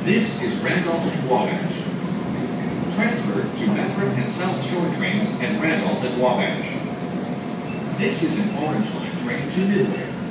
This is Randolph and Wabash. Transfer to Metro and South Shore trains at Randolph and Wabash. This is an Orange Line train to Midway.